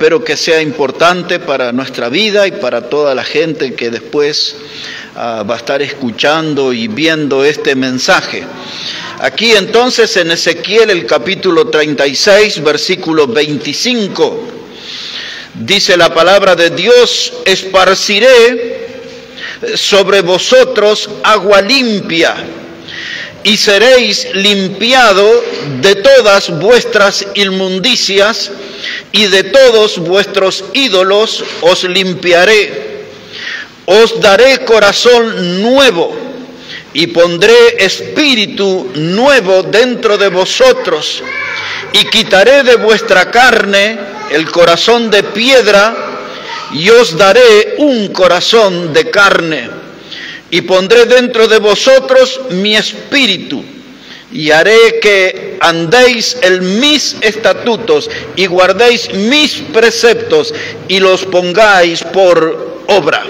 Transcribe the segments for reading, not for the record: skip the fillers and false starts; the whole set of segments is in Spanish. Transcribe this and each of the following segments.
espero que sea importante para nuestra vida y para toda la gente que después va a estar escuchando y viendo este mensaje. Aquí entonces en Ezequiel el capítulo 36, versículo 25, dice la palabra de Dios: esparciré sobre vosotros agua limpia, y seréis limpiado de todas vuestras inmundicias, y de todos vuestros ídolos os limpiaré. Os daré corazón nuevo, y pondré espíritu nuevo dentro de vosotros, y quitaré de vuestra carne el corazón de piedra, y os daré un corazón de carne, y pondré dentro de vosotros mi espíritu, y haré que andéis en mis estatutos, y guardéis mis preceptos, y los pongáis por obra.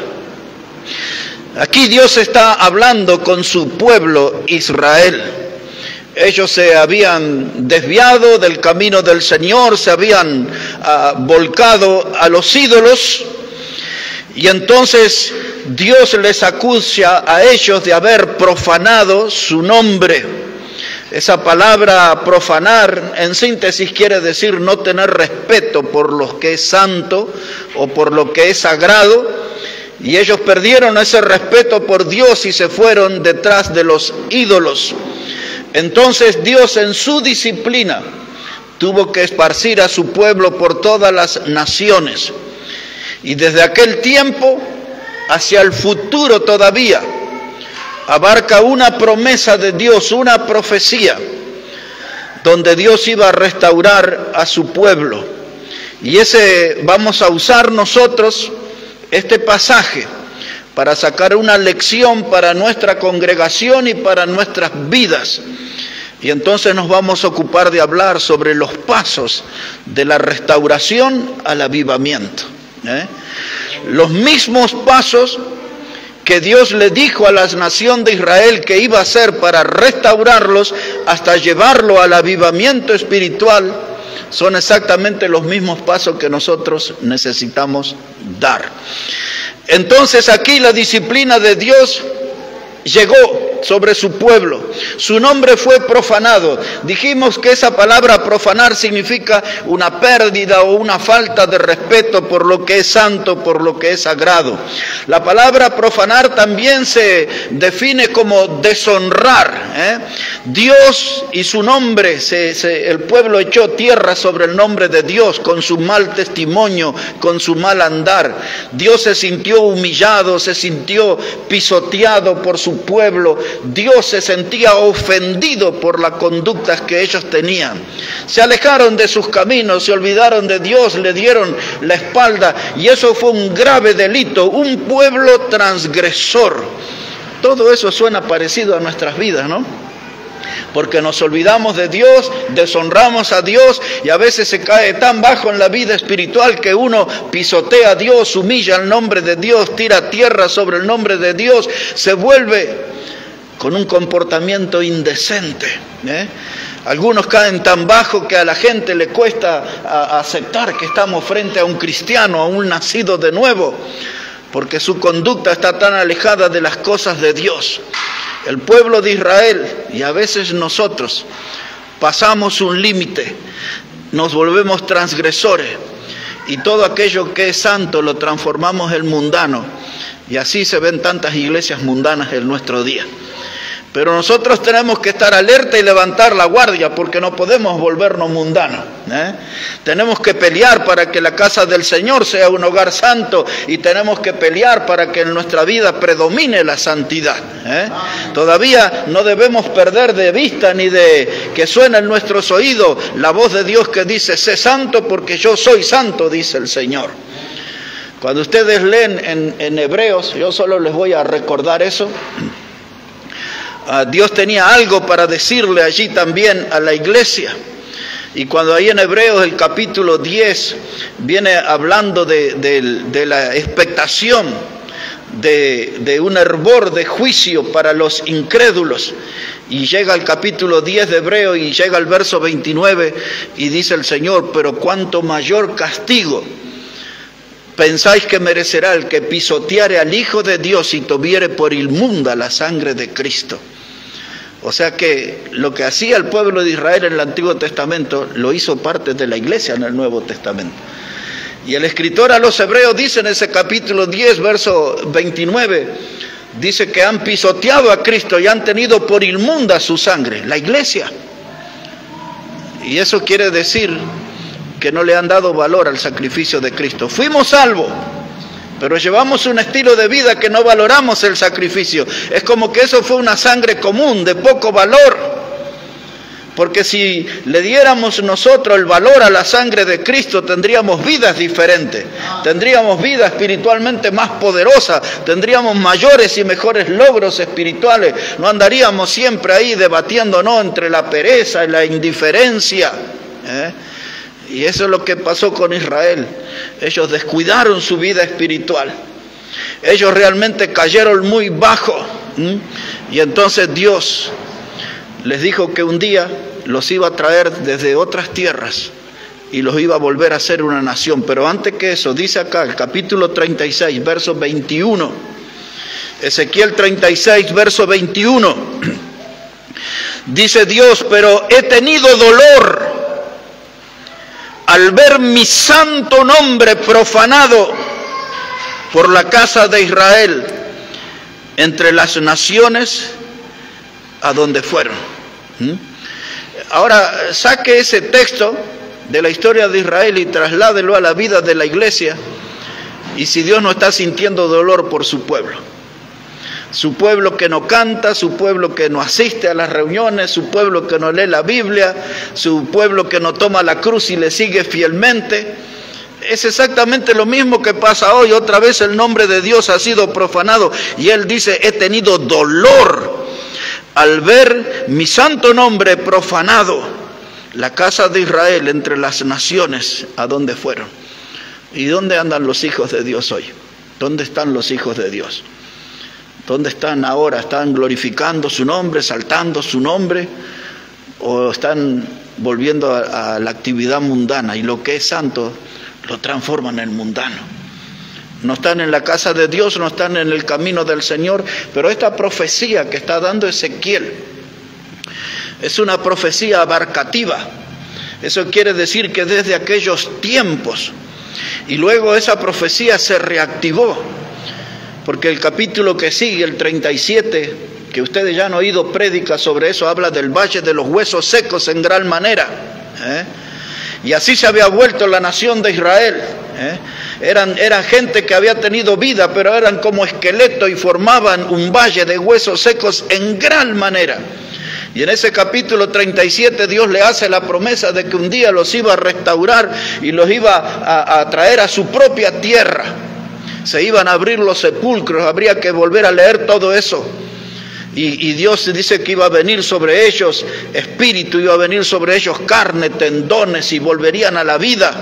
Aquí Dios está hablando con su pueblo Israel. Ellos se habían desviado del camino del Señor, se habían volcado a los ídolos, y entonces Dios les acusa a ellos de haber profanado su nombre. Esa palabra profanar, en síntesis, quiere decir no tener respeto por lo que es santo o por lo que es sagrado. Y ellos perdieron ese respeto por Dios y se fueron detrás de los ídolos. Entonces Dios, en su disciplina, tuvo que esparcir a su pueblo por todas las naciones. Y desde aquel tiempo hacia el futuro todavía abarca una promesa de Dios, una profecía, donde Dios iba a restaurar a su pueblo. Y ese vamos a usar nosotros este pasaje para sacar una lección para nuestra congregación y para nuestras vidas. Y entonces nos vamos a ocupar de hablar sobre los pasos de la restauración al avivamiento. Los mismos pasos que Dios le dijo a la nación de Israel que iba a hacer para restaurarlos hasta llevarlo al avivamiento espiritual, son exactamente los mismos pasos que nosotros necesitamos dar. Entonces aquí la disciplina de Dios llegó sobre su pueblo. Su nombre fue profanado. Dijimos que esa palabra profanar significa una pérdida o una falta de respeto por lo que es santo, por lo que es sagrado. La palabra profanar también se define como deshonrar. Dios y su nombre, el pueblo echó tierra sobre el nombre de Dios con su mal testimonio, con su mal andar. Dios se sintió humillado, se sintió pisoteado por su pueblo. Dios se sentía ofendido por las conductas que ellos tenían. Se alejaron de sus caminos, se olvidaron de Dios, le dieron la espalda, y eso fue un grave delito, un pueblo transgresor. Todo eso suena parecido a nuestras vidas, ¿no? Porque nos olvidamos de Dios, deshonramos a Dios, y a veces se cae tan bajo en la vida espiritual que uno pisotea a Dios, humilla el nombre de Dios, tira tierra sobre el nombre de Dios, se vuelve con un comportamiento indecente. Algunos caen tan bajo que a la gente le cuesta aceptar que estamos frente a un cristiano, a un nacido de nuevo, porque su conducta está tan alejada de las cosas de Dios. El pueblo de Israel, y a veces nosotros, pasamos un límite, nos volvemos transgresores, y todo aquello que es santo lo transformamos en mundano, y así se ven tantas iglesias mundanas en nuestro día. Pero nosotros tenemos que estar alerta y levantar la guardia, porque no podemos volvernos mundanos. Tenemos que pelear para que la casa del Señor sea un hogar santo, y tenemos que pelear para que en nuestra vida predomine la santidad. Todavía no debemos perder de vista ni de que suene en nuestros oídos la voz de Dios que dice: sé santo porque yo soy santo, dice el Señor. Cuando ustedes leen en Hebreos, yo solo les voy a recordar eso. Dios tenía algo para decirle allí también a la iglesia. Y cuando ahí en Hebreos el capítulo 10 viene hablando de la expectación de un hervor de juicio para los incrédulos, y llega al capítulo 10 de Hebreos y llega al verso 29 y dice el Señor: pero cuánto mayor castigo pensáis que merecerá el que pisoteare al Hijo de Dios y tuviere por inmunda la sangre de Cristo. O sea que lo que hacía el pueblo de Israel en el Antiguo Testamento lo hizo parte de la iglesia en el Nuevo Testamento. Y el escritor a los Hebreos dice en ese capítulo 10, verso 29, dice que han pisoteado a Cristo y han tenido por inmunda su sangre, la iglesia. Y eso quiere decir que no le han dado valor al sacrificio de Cristo. Fuimos salvos, pero llevamos un estilo de vida que no valoramos el sacrificio. Es como que eso fue una sangre común, de poco valor. Porque si le diéramos nosotros el valor a la sangre de Cristo, tendríamos vidas diferentes, tendríamos vida espiritualmente más poderosa, tendríamos mayores y mejores logros espirituales, no andaríamos siempre ahí debatiéndonos entre la pereza y la indiferencia. Y eso es lo que pasó con Israel. Ellos descuidaron su vida espiritual, ellos realmente cayeron muy bajo, y entonces Dios les dijo que un día los iba a traer desde otras tierras y los iba a volver a ser una nación. Pero antes que eso, dice acá el capítulo 36, verso 21, Ezequiel 36, verso 21, dice Dios: pero he tenido dolor al ver mi santo nombre profanado por la casa de Israel entre las naciones a donde fueron. Ahora saque ese texto de la historia de Israel y trasládelo a la vida de la iglesia, y si Dios no está sintiendo dolor por su pueblo que no canta, su pueblo que no asiste a las reuniones, su pueblo que no lee la Biblia, su pueblo que no toma la cruz y le sigue fielmente, es exactamente lo mismo que pasa hoy. Otra vez el nombre de Dios ha sido profanado y Él dice: he tenido dolor al ver mi santo nombre profanado, la casa de Israel entre las naciones a donde fueron. ¿Y dónde andan los hijos de Dios hoy? ¿Dónde están los hijos de Dios? ¿Dónde están ahora? ¿Están glorificando su nombre, saltando su nombre? ¿O están volviendo a la actividad mundana? Y lo que es santo lo transforman en mundano. No están en la casa de Dios, no están en el camino del Señor. Pero esta profecía que está dando Ezequiel es una profecía abarcativa. Eso quiere decir que desde aquellos tiempos, y luego esa profecía se reactivó, porque el capítulo que sigue, el 37, que ustedes ya han oído prédicas sobre eso, habla del valle de los huesos secos en gran manera. Y así se había vuelto la nación de Israel. Eran gente que había tenido vida, pero eran como esqueletos y formaban un valle de huesos secos en gran manera. Y en ese capítulo 37 Dios le hace la promesa de que un día los iba a restaurar y los iba a traer a su propia tierra. Se iban a abrir los sepulcros, habría que volver a leer todo eso. Y Dios dice que iba a venir sobre ellos espíritu, iba a venir sobre ellos carne, tendones, y volverían a la vida.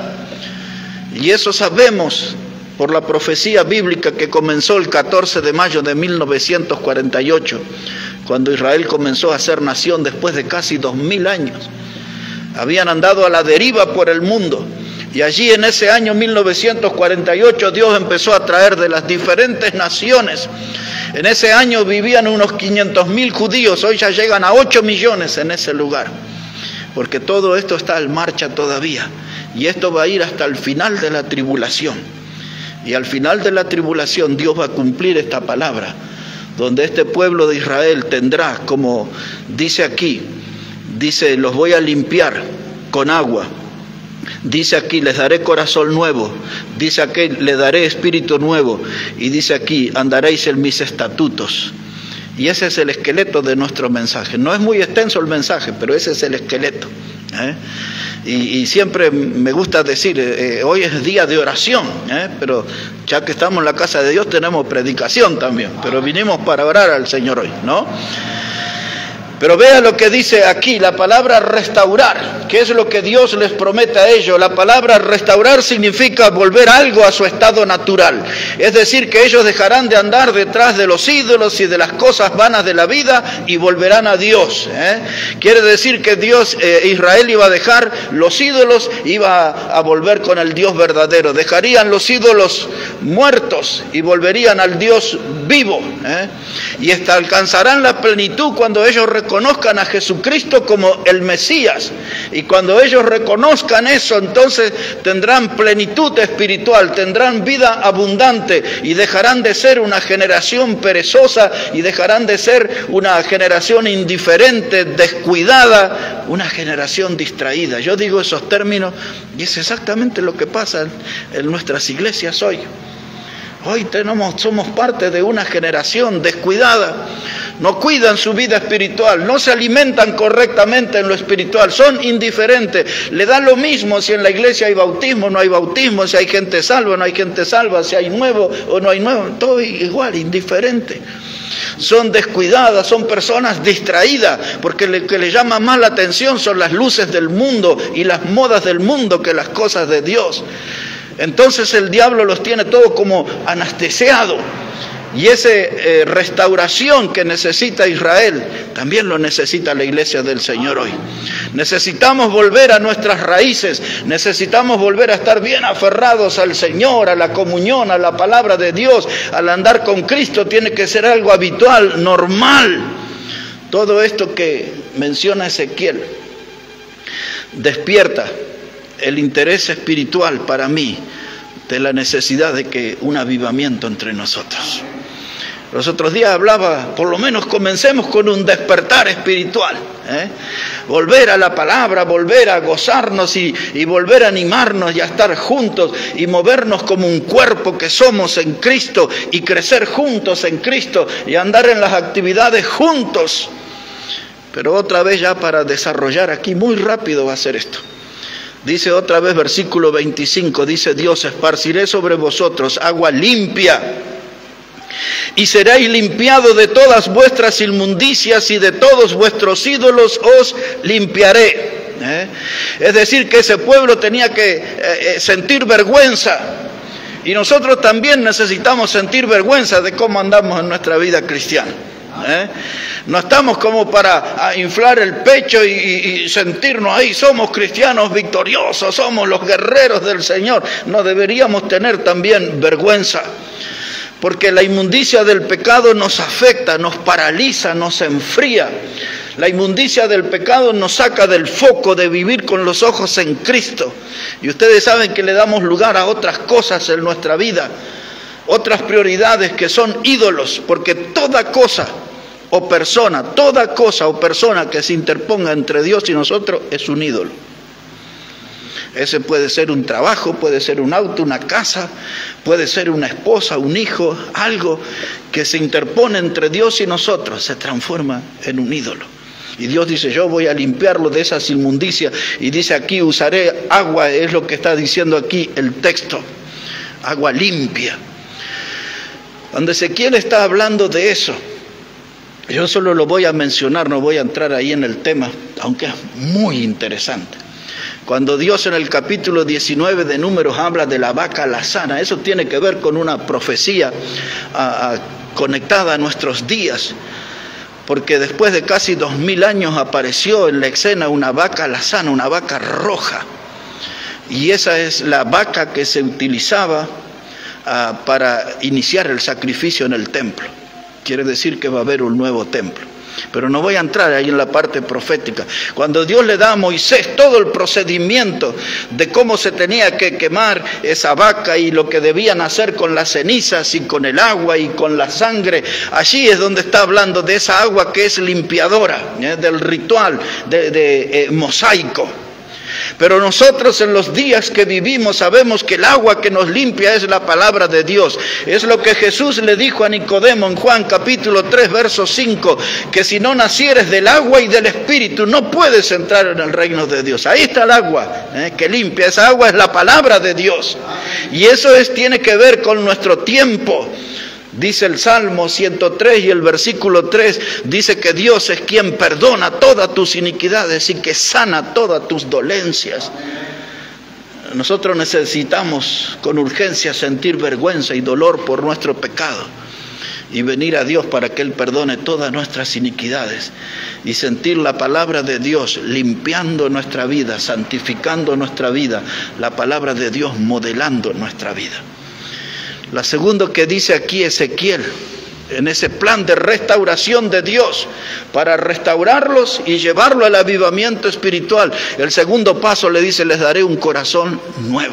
Y eso sabemos por la profecía bíblica que comenzó el 14 de mayo de 1948, cuando Israel comenzó a ser nación después de casi 2000 años. Habían andado a la deriva por el mundo. Y allí en ese año 1948 Dios empezó a traer de las diferentes naciones. En ese año vivían unos 500.000 judíos, hoy ya llegan a 8 millones en ese lugar. Porque todo esto está en marcha todavía. Y esto va a ir hasta el final de la tribulación. Y al final de la tribulación Dios va a cumplir esta palabra, donde este pueblo de Israel tendrá, como dice aquí, dice: los voy a limpiar con agua. Dice aquí: les daré corazón nuevo. Dice aquí: les daré espíritu nuevo. Y dice aquí: andaréis en mis estatutos. Y ese es el esqueleto de nuestro mensaje. No es muy extenso el mensaje, pero ese es el esqueleto. Y siempre me gusta decir, hoy es día de oración, pero ya que estamos en la casa de Dios tenemos predicación también. Pero vinimos para orar al Señor hoy, ¿no? Pero vea lo que dice aquí, la palabra restaurar, que es lo que Dios les promete a ellos. La palabra restaurar significa volver algo a su estado natural. Es decir, que ellos dejarán de andar detrás de los ídolos y de las cosas vanas de la vida y volverán a Dios. Quiere decir que Israel iba a dejar los ídolos, iba a volver con el Dios verdadero. Dejarían los ídolos muertos y volverían al Dios vivo. Y alcanzarán la plenitud cuando ellos reconozcan a Jesucristo como el Mesías. Y cuando ellos reconozcan eso, entonces tendrán plenitud espiritual, tendrán vida abundante y dejarán de ser una generación perezosa y dejarán de ser una generación indiferente, descuidada, una generación distraída. Yo digo esos términos y es exactamente lo que pasa en nuestras iglesias hoy. Hoy somos parte de una generación descuidada, no cuidan su vida espiritual, no se alimentan correctamente en lo espiritual, son indiferentes, le da lo mismo si en la iglesia hay bautismo o no hay bautismo, si hay gente salva o no hay gente salva, si hay nuevo o no hay nuevo, todo igual, indiferente. Son descuidadas, son personas distraídas, porque lo que le llama más la atención son las luces del mundo y las modas del mundo que las cosas de Dios. Entonces el diablo los tiene todo como anestesiado. Y esa restauración que necesita Israel, también lo necesita la iglesia del Señor hoy. Necesitamos volver a nuestras raíces, necesitamos volver a estar bien aferrados al Señor, a la comunión, a la palabra de Dios. Al andar con Cristo tiene que ser algo habitual, normal. Todo esto que menciona Ezequiel despierta el interés espiritual para mí de la necesidad de que un avivamiento entre nosotros. Los otros días hablaba, por lo menos comencemos con un despertar espiritual, volver a la palabra, volver a gozarnos y volver a animarnos y a estar juntos y movernos como un cuerpo que somos en Cristo y crecer juntos en Cristo y andar en las actividades juntos. Pero otra vez, ya para desarrollar aquí muy rápido va a ser esto. Dice otra vez versículo 25, dice Dios: esparciré sobre vosotros agua limpia y seréis limpiados de todas vuestras inmundicias y de todos vuestros ídolos os limpiaré. Es decir, que ese pueblo tenía que sentir vergüenza, y nosotros también necesitamos sentir vergüenza de cómo andamos en nuestra vida cristiana. No estamos como para inflar el pecho y sentirnos ahí, somos cristianos victoriosos, somos los guerreros del Señor. No, deberíamos tener también vergüenza, porque la inmundicia del pecado nos afecta, nos paraliza, nos enfría. La inmundicia del pecado nos saca del foco de vivir con los ojos en Cristo. Y ustedes saben que le damos lugar a otras cosas en nuestra vida, otras prioridades que son ídolos, porque toda cosa o persona que se interponga entre Dios y nosotros es un ídolo. Ese puede ser un trabajo, puede ser un auto, una casa, puede ser una esposa, un hijo, algo que se interpone entre Dios y nosotros, se transforma en un ídolo. Y Dios dice: yo voy a limpiarlo de esas inmundicias. Y dice aquí: usaré agua, es lo que está diciendo aquí el texto, agua limpia. Cuando Ezequiel está hablando de eso, yo solo lo voy a mencionar, no voy a entrar ahí en el tema, aunque es muy interesante. Cuando Dios en el capítulo 19 de Números habla de la vaca alazana, eso tiene que ver con una profecía conectada a nuestros días, porque después de casi 2000 años apareció en la escena una vaca alazana, una vaca roja, y esa es la vaca que se utilizaba para iniciar el sacrificio en el templo. Quiere decir que va a haber un nuevo templo. Pero no voy a entrar ahí en la parte profética. Cuando Dios le da a Moisés todo el procedimiento de cómo se tenía que quemar esa vaca y lo que debían hacer con las cenizas y con el agua y con la sangre, allí es donde está hablando de esa agua que es limpiadora, del ritual mosaico. Pero nosotros en los días que vivimos sabemos que el agua que nos limpia es la palabra de Dios. Es lo que Jesús le dijo a Nicodemo en Juan capítulo 3 verso 5, que si no nacieres del agua y del Espíritu no puedes entrar en el reino de Dios. Ahí está el agua que limpia, esa agua es la palabra de Dios. Y eso tiene que ver con nuestro tiempo. Dice el Salmo 103 y el versículo 3, dice que Dios es quien perdona todas tus iniquidades y que sana todas tus dolencias. Nosotros necesitamos con urgencia sentir vergüenza y dolor por nuestro pecado y venir a Dios para que Él perdone todas nuestras iniquidades y sentir la palabra de Dios limpiando nuestra vida, santificando nuestra vida, la palabra de Dios modelando nuestra vida. La segunda que dice aquí Ezequiel, en ese plan de restauración de Dios para restaurarlos y llevarlo al avivamiento espiritual, el segundo paso le dice, les daré un corazón nuevo.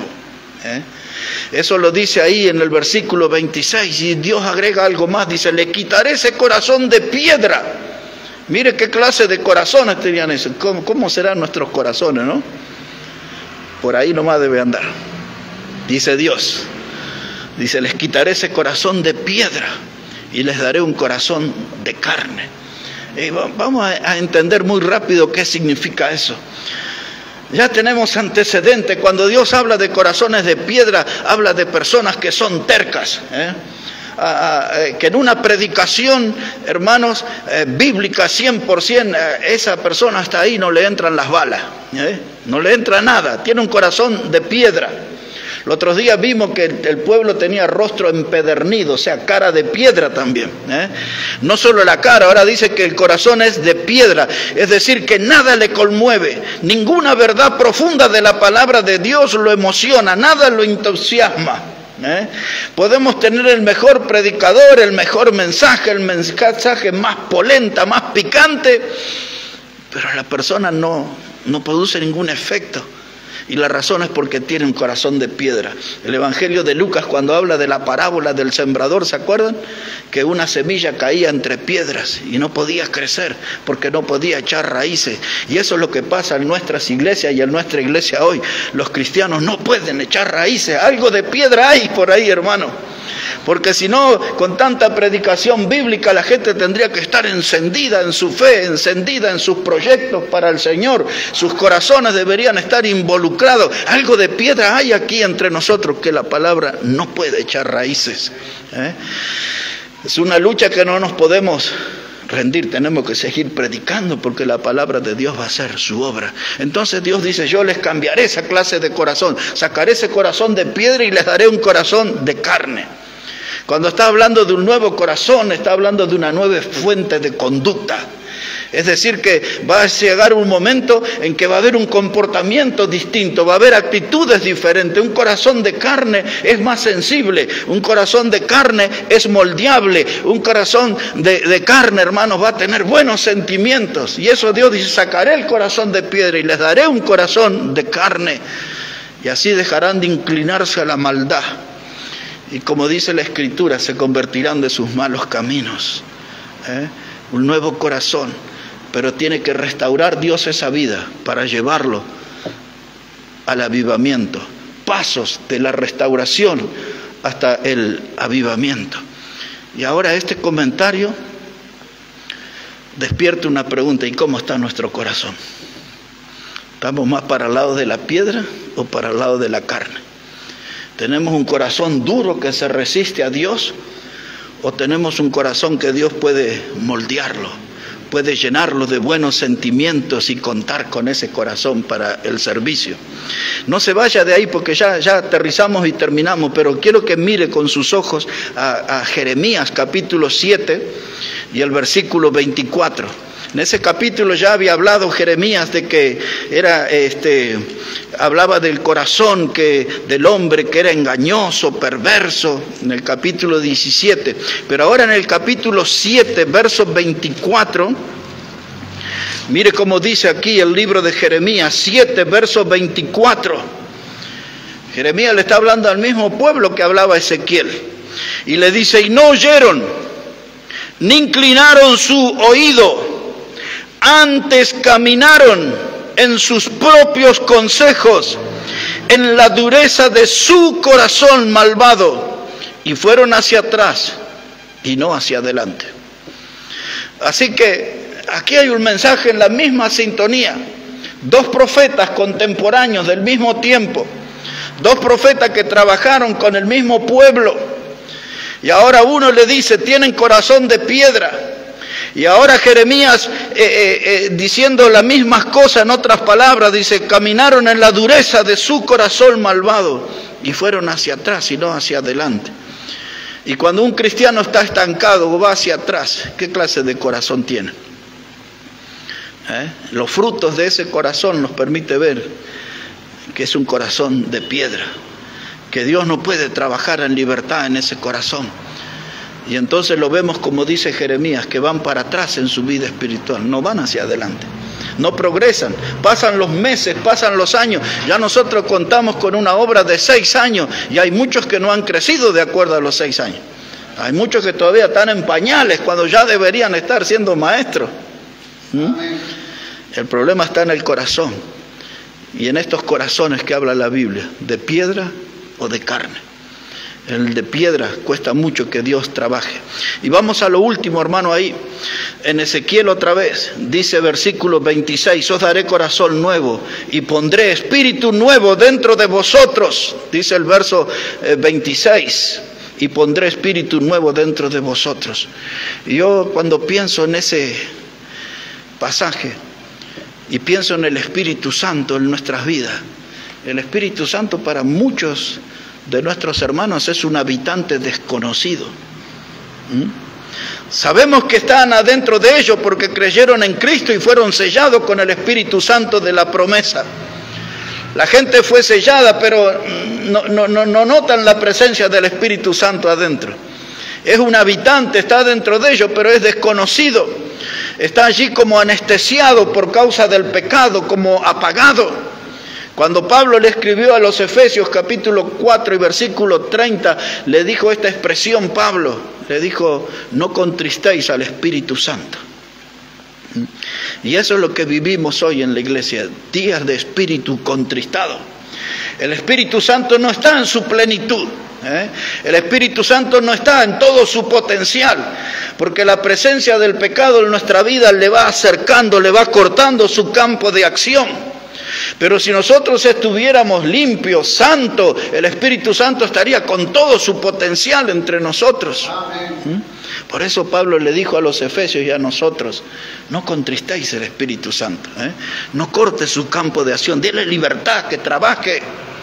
Eso lo dice ahí en el versículo 26 y Dios agrega algo más, dice, le quitaré ese corazón de piedra. Mire qué clase de corazones tenían eso. ¿Cómo serán nuestros corazones, no? Por ahí nomás debe andar. Dice Dios, dice, les quitaré ese corazón de piedra y les daré un corazón de carne. Vamos a entender muy rápido qué significa eso. Ya tenemos antecedentes. Cuando Dios habla de corazones de piedra, habla de personas que son tercas, que en una predicación, hermanos, bíblica 100%, esa persona hasta ahí no le entran las balas, no le entra nada, tiene un corazón de piedra. El otro día vimos que el pueblo tenía rostro empedernido, o sea, cara de piedra también. No solo la cara, ahora dice que el corazón es de piedra, es decir, que nada le conmueve, ninguna verdad profunda de la palabra de Dios lo emociona, nada lo entusiasma. Podemos tener el mejor predicador, el mejor mensaje, el mensaje más polenta, más picante, pero la persona no produce ningún efecto. Y la razón es porque tiene un corazón de piedra. El Evangelio de Lucas, cuando habla de la parábola del sembrador, ¿se acuerdan? Que una semilla caía entre piedras y no podía crecer porque no podía echar raíces. Y eso es lo que pasa en nuestras iglesias y en nuestra iglesia hoy. Los cristianos no pueden echar raíces. Algo de piedra hay por ahí, hermano. Porque si no, con tanta predicación bíblica, la gente tendría que estar encendida en su fe, encendida en sus proyectos para el Señor. Sus corazones deberían estar involucrados. Algo de piedra hay aquí entre nosotros que la palabra no puede echar raíces. Es una lucha que no nos podemos rendir, tenemos que seguir predicando porque la palabra de Dios va a hacer su obra. Entonces Dios dice, yo les cambiaré esa clase de corazón, sacaré ese corazón de piedra y les daré un corazón de carne. Cuando está hablando de un nuevo corazón, está hablando de una nueva fuente de conducta. Es decir, que va a llegar un momento en que va a haber un comportamiento distinto, va a haber actitudes diferentes. Un corazón de carne es más sensible, un corazón de carne es moldeable, un corazón de carne, hermanos, va a tener buenos sentimientos. Y eso Dios dice, sacaré el corazón de piedra y les daré un corazón de carne. Y así dejarán de inclinarse a la maldad. Y como dice la Escritura, se convertirán de sus malos caminos. Un nuevo corazón. Pero tiene que restaurar Dios esa vida para llevarlo al avivamiento. Pasos de la restauración hasta el avivamiento. Y ahora este comentario despierta una pregunta: ¿y cómo está nuestro corazón? ¿Estamos más para el lado de la piedra o para el lado de la carne? ¿Tenemos un corazón duro que se resiste a Dios? ¿O tenemos un corazón que Dios puede moldearlo, puede llenarlo de buenos sentimientos y contar con ese corazón para el servicio? No se vaya de ahí porque ya aterrizamos y terminamos, pero quiero que mire con sus ojos a Jeremías capítulo 7 y el versículo 24. En ese capítulo ya había hablado Jeremías de que hablaba del corazón del hombre que era engañoso, perverso, en el capítulo 17. Pero ahora en el capítulo 7, verso 24, mire cómo dice aquí el libro de Jeremías 7, verso 24. Jeremías le está hablando al mismo pueblo que hablaba Ezequiel. Y le dice, y no oyeron, ni inclinaron su oído, antes caminaron en sus propios consejos, en la dureza de su corazón malvado, y fueron hacia atrás y no hacia adelante. Así que aquí hay un mensaje en la misma sintonía. Dos profetas contemporáneos del mismo tiempo, dos profetas que trabajaron con el mismo pueblo, Y ahora uno le dice, tienen corazón de piedra. Y ahora Jeremías, diciendo las mismas cosas en otras palabras, dice, caminaron en la dureza de su corazón malvado y fueron hacia atrás y no hacia adelante. Y cuando un cristiano está estancado o va hacia atrás, ¿qué clase de corazón tiene? Los frutos de ese corazón nos permite ver que es un corazón de piedra, que Dios no puede trabajar en libertad en ese corazón. Y entonces lo vemos como dice Jeremías, que van para atrás en su vida espiritual, no van hacia adelante, no progresan, pasan los meses, pasan los años. Ya nosotros contamos con una obra de 6 años y hay muchos que no han crecido de acuerdo a los 6 años. Hay muchos que todavía están en pañales cuando ya deberían estar siendo maestros. El problema está en el corazón y en estos corazones que habla la Biblia, de piedra o de carne. El de piedra cuesta mucho que Dios trabaje. Y vamos a lo último, hermano, ahí. En Ezequiel otra vez, dice versículo 26, os daré corazón nuevo y pondré espíritu nuevo dentro de vosotros. Dice el verso 26, y pondré espíritu nuevo dentro de vosotros. Y yo cuando pienso en ese pasaje y pienso en el Espíritu Santo en nuestras vidas, el Espíritu Santo para muchos de nuestros hermanos es un habitante desconocido. Sabemos que están adentro de ellos porque creyeron en Cristo y fueron sellados con el Espíritu Santo de la promesa. La gente fue sellada, pero no notan la presencia del Espíritu Santo adentro. Es un habitante, está dentro de ellos, pero es desconocido. Está allí como anestesiado por causa del pecado, como apagado. Cuando Pablo le escribió a los Efesios capítulo 4 y versículo 30, le dijo esta expresión Pablo, le dijo, no contristéis al Espíritu Santo. Y eso es lo que vivimos hoy en la iglesia, días de espíritu contristado. El Espíritu Santo no está en su plenitud. El Espíritu Santo no está en todo su potencial, porque la presencia del pecado en nuestra vida le va acercando, le va cortando su campo de acción. Pero si nosotros estuviéramos limpios, santos, el Espíritu Santo estaría con todo su potencial entre nosotros. Por eso Pablo le dijo a los Efesios y a nosotros, no contristéis el Espíritu Santo, no corte su campo de acción, déle libertad, que trabaje.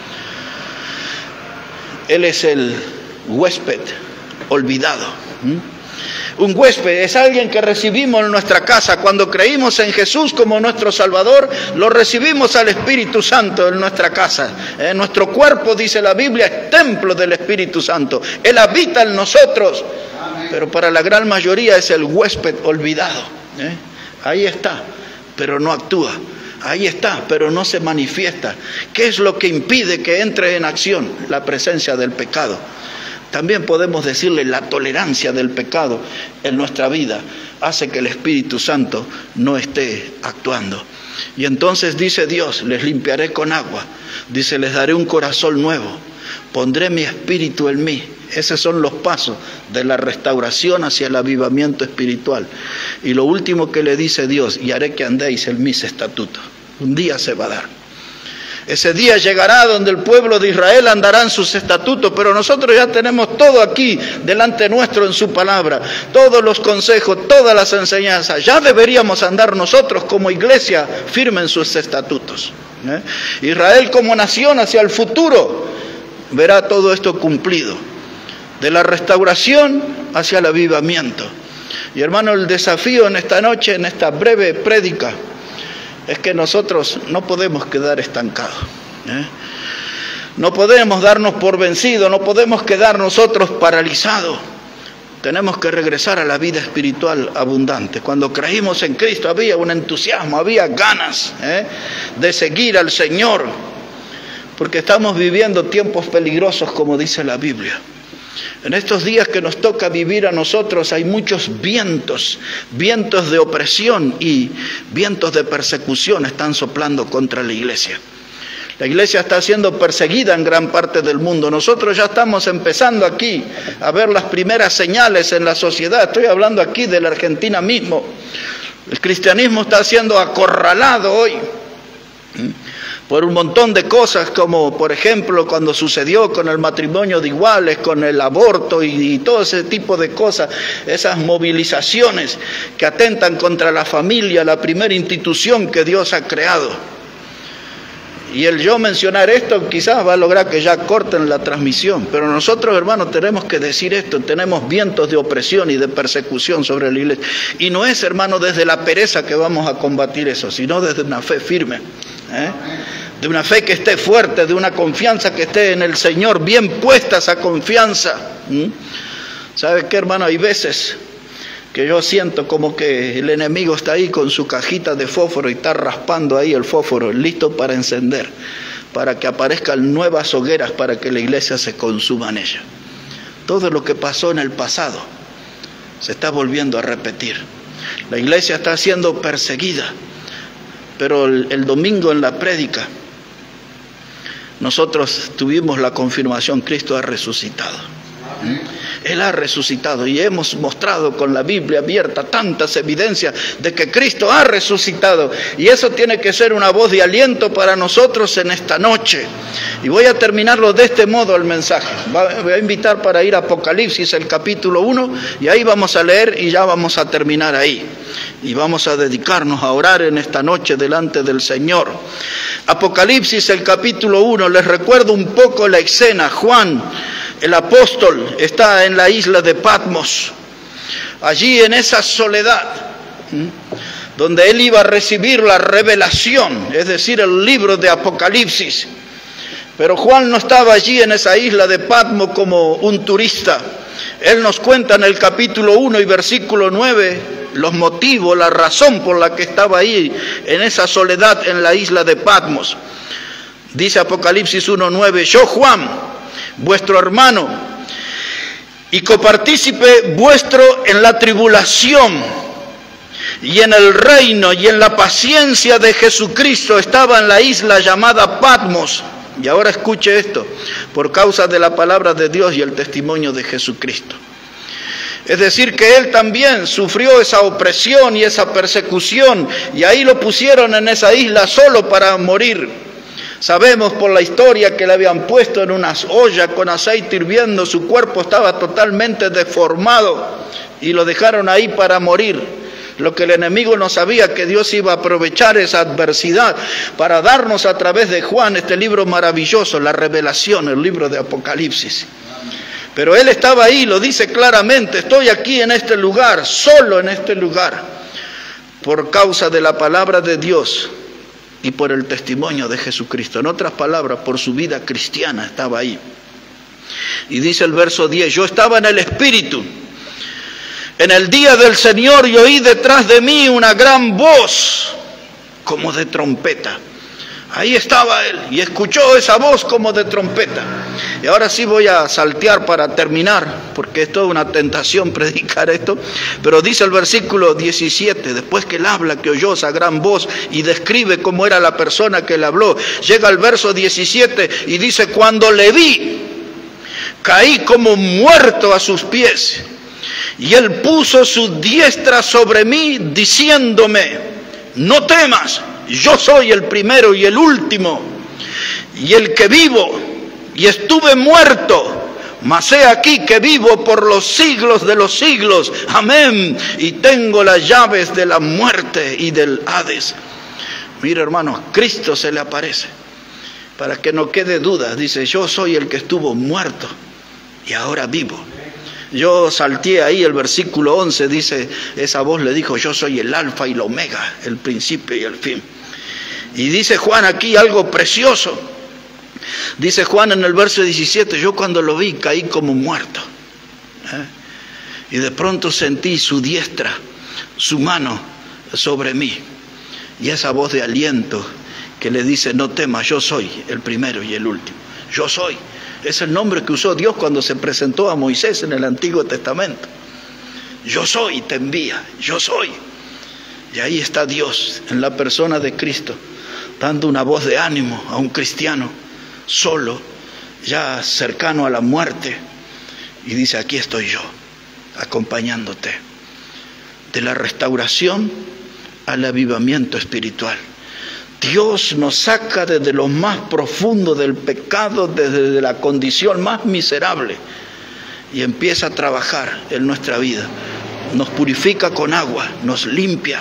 Él es el huésped olvidado. Un huésped es alguien que recibimos en nuestra casa. Cuando creímos en Jesús como nuestro Salvador, lo recibimos al Espíritu Santo en nuestra casa. Nuestro cuerpo, dice la Biblia, es templo del Espíritu Santo. Él habita en nosotros. Amén. Pero para la gran mayoría es el huésped olvidado. Ahí está, pero no actúa. Ahí está, pero no se manifiesta. ¿Qué es lo que impide que entre en acción? La presencia del pecado. También podemos decirle la tolerancia del pecado en nuestra vida hace que el Espíritu Santo no esté actuando. Y entonces dice Dios, les limpiaré con agua, dice, les daré un corazón nuevo, pondré mi espíritu en mí. Esos son los pasos de la restauración hacia el avivamiento espiritual. Y lo último que le dice Dios, y haré que andéis en mis estatutos. Un día se va a dar. Ese día llegará donde el pueblo de Israel andará en sus estatutos, pero nosotros ya tenemos todo aquí delante nuestro en su palabra, todos los consejos, todas las enseñanzas. Ya deberíamos andar nosotros como iglesia firme en sus estatutos. Israel como nación hacia el futuro verá todo esto cumplido, de la restauración hacia el avivamiento. Y hermano, el desafío en esta noche, en esta breve prédica, es que nosotros no podemos quedar estancados. No podemos darnos por vencidos, no podemos quedar nosotros paralizados. Tenemos que regresar a la vida espiritual abundante. Cuando creímos en Cristo había un entusiasmo, había ganas de seguir al Señor, porque estamos viviendo tiempos peligrosos, como dice la Biblia. En estos días que nos toca vivir a nosotros hay muchos vientos, vientos de opresión y vientos de persecución están soplando contra la iglesia. La iglesia está siendo perseguida en gran parte del mundo. Nosotros ya estamos empezando aquí a ver las primeras señales en la sociedad. Estoy hablando aquí de la Argentina mismo. El cristianismo está siendo acorralado hoy. por un montón de cosas, como por ejemplo cuando sucedió con el matrimonio de iguales, con el aborto y todo ese tipo de cosas, esas movilizaciones que atentan contra la familia, la primera institución que Dios ha creado. Y el yo mencionar esto quizás va a lograr que ya corten la transmisión, pero nosotros, hermanos, tenemos que decir esto. Tenemos vientos de opresión y de persecución sobre la iglesia, y no es, hermano, desde la pereza que vamos a combatir eso, sino desde una fe firme, de una fe que esté fuerte, de una confianza que esté en el Señor, bien puesta esa confianza. ¿Sabe qué, hermano? Hay veces que yo siento como que el enemigo está ahí con su cajita de fósforo y está raspando ahí el fósforo, listo para encender, para que aparezcan nuevas hogueras, para que la iglesia se consuma en ella. Todo lo que pasó en el pasado se está volviendo a repetir. La iglesia está siendo perseguida, pero el domingo en la prédica nosotros tuvimos la confirmación: Cristo ha resucitado. Él ha resucitado, y hemos mostrado con la Biblia abierta tantas evidencias de que Cristo ha resucitado, y eso tiene que ser una voz de aliento para nosotros en esta noche. Y voy a terminarlo de este modo el mensaje. Voy a invitar para ir a Apocalipsis, el capítulo 1, y ahí vamos a leer y ya vamos a terminar ahí. Y vamos a dedicarnos a orar en esta noche delante del Señor. Apocalipsis, el capítulo 1, les recuerdo un poco la escena. Juan, el apóstol, está en la isla de Patmos, allí en esa soledad, donde él iba a recibir la revelación, es decir, el libro de Apocalipsis. Pero Juan no estaba allí en esa isla de Patmos como un turista. Él nos cuenta en el capítulo 1 y versículo 9 los motivos, la razón por la que estaba ahí en esa soledad en la isla de Patmos. Dice Apocalipsis 1:9: yo, Juan, vuestro hermano y copartícipe vuestro en la tribulación y en el reino y en la paciencia de Jesucristo, estaba en la isla llamada Patmos. Y ahora escuche esto: por causa de la palabra de Dios y el testimonio de Jesucristo. Es decir, que él también sufrió esa opresión y esa persecución, y ahí lo pusieron en esa isla solo para morir. Sabemos por la historia que le habían puesto en unas ollas con aceite hirviendo, su cuerpo estaba totalmente deformado y lo dejaron ahí para morir. Lo que el enemigo no sabía, que Dios iba a aprovechar esa adversidad para darnos a través de Juan este libro maravilloso, la revelación, el libro de Apocalipsis. Pero él estaba ahí, lo dice claramente: estoy aquí en este lugar, solo en este lugar, por causa de la palabra de Dios y por el testimonio de Jesucristo. En otras palabras, por su vida cristiana estaba ahí. Y dice el verso 10: yo estaba en el Espíritu en el día del Señor, y oí detrás de mí una gran voz como de trompeta. Ahí estaba él y escuchó esa voz como de trompeta. Y ahora sí voy a saltear para terminar, porque es toda una tentación predicar esto. Pero dice el versículo 17, después que él habla, que oyó esa gran voz y describe cómo era la persona que le habló, llega al verso 17 y dice: cuando le vi, caí como muerto a sus pies, y él puso su diestra sobre mí, diciéndome: no temas, yo soy el primero y el último, y el que vivo, y estuve muerto, mas he aquí que vivo por los siglos de los siglos. Amén. Y tengo las llaves de la muerte y del Hades. Mira, hermanos, Cristo se le aparece, para que no quede duda. Dice: yo soy el que estuvo muerto y ahora vivo. Yo salteé ahí el versículo 11, dice, esa voz le dijo: yo soy el alfa y el omega, el principio y el fin. Y dice Juan aquí algo precioso. Dice Juan en el verso 17: yo cuando lo vi caí como muerto. Y de pronto sentí su diestra, su mano sobre mí. Y esa voz de aliento que le dice: no temas, yo soy el primero y el último. Yo soy. Es el nombre que usó Dios cuando se presentó a Moisés en el Antiguo Testamento. Yo soy, te envía, yo soy. Y ahí está Dios en la persona de Cristo, dando una voz de ánimo a un cristiano solo, ya cercano a la muerte. Y dice: aquí estoy yo, acompañándote. De la restauración al avivamiento espiritual, Dios nos saca desde lo más profundo del pecado, desde la condición más miserable, y empieza a trabajar en nuestra vida. Nos purifica con agua, nos limpia.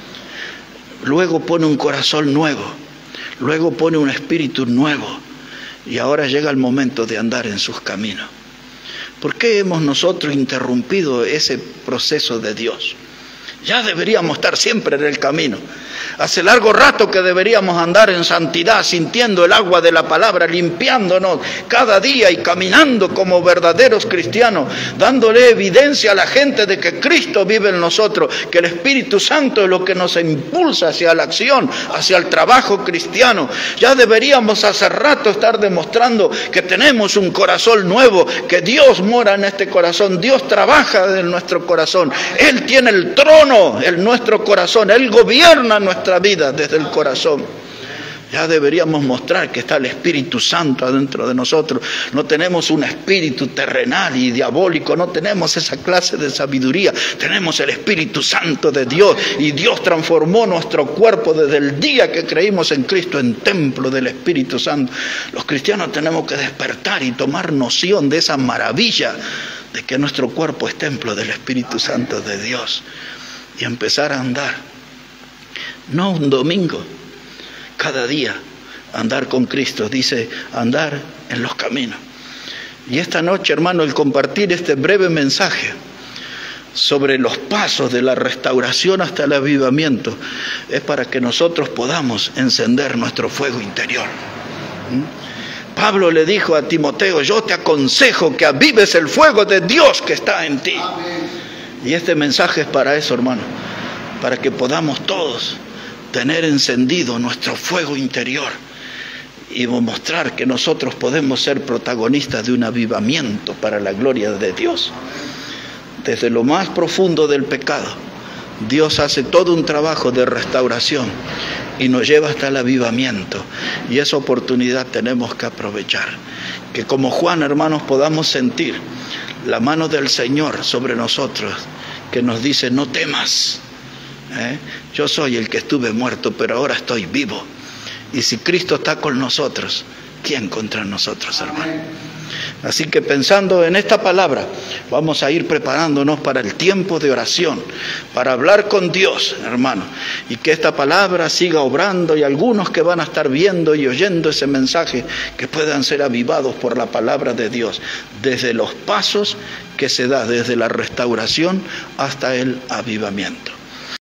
Luego pone un corazón nuevo, luego pone un espíritu nuevo, y ahora llega el momento de andar en sus caminos. ¿Por qué hemos nosotros interrumpido ese proceso de Dios? Ya deberíamos estar siempre en el camino. Hace largo rato que deberíamos andar en santidad, sintiendo el agua de la palabra, limpiándonos cada día y caminando como verdaderos cristianos, dándole evidencia a la gente de que Cristo vive en nosotros, que el Espíritu Santo es lo que nos impulsa hacia la acción, hacia el trabajo cristiano. Ya deberíamos hace rato estar demostrando que tenemos un corazón nuevo, que Dios mora en este corazón, Dios trabaja en nuestro corazón, Él tiene el trono en nuestro corazón, Él gobierna nuestra vida desde el corazón. Ya deberíamos mostrar que está el Espíritu Santo adentro de nosotros. No tenemos un espíritu terrenal y diabólico, no tenemos esa clase de sabiduría. Tenemos el Espíritu Santo de Dios, y Dios transformó nuestro cuerpo desde el día que creímos en Cristo en templo del Espíritu Santo. Los cristianos tenemos que despertar y tomar noción de esa maravilla de que nuestro cuerpo es templo del Espíritu Santo de Dios, y empezar a andar, no un domingo, cada día andar con Cristo. Dice, andar en los caminos. Y esta noche, hermano, el compartir este breve mensaje sobre los pasos de la restauración hasta el avivamiento es para que nosotros podamos encender nuestro fuego interior. Pablo le dijo a Timoteo, yo te aconsejo que avives el fuego de Dios que está en ti. Y este mensaje es para eso, hermano, para que podamos todos tener encendido nuestro fuego interior y mostrar que nosotros podemos ser protagonistas de un avivamiento para la gloria de Dios. Desde lo más profundo del pecado, Dios hace todo un trabajo de restauración y nos lleva hasta el avivamiento, y esa oportunidad tenemos que aprovechar. Que como Juan, hermanos, podamos sentir la mano del Señor sobre nosotros, que nos dice, no temas, yo soy el que estuve muerto, pero ahora estoy vivo. Y si Cristo está con nosotros, ¿quién contra nosotros, hermano? Así que pensando en esta palabra, vamos a ir preparándonos para el tiempo de oración, para hablar con Dios, hermano, y que esta palabra siga obrando, y algunos que van a estar viendo y oyendo ese mensaje, que puedan ser avivados por la palabra de Dios, desde los pasos que se da desde la restauración hasta el avivamiento.